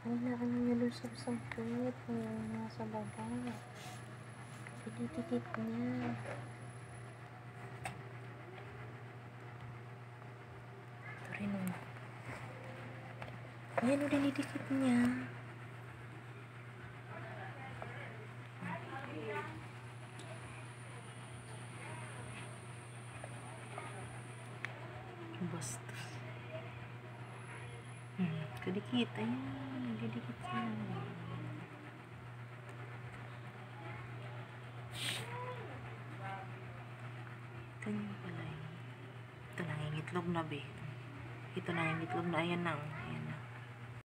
Wala ka nang nalusog-sangkit. Ngayon nasa baba. Didikit niya. Ito rin o. Ayan o, dinidikit niya. Bastos. Kadikit. Ayan. Didikit siya. Ito niyo pala yun. Ito na yung itlog na be. Ito na yung itlog na. Ayan na.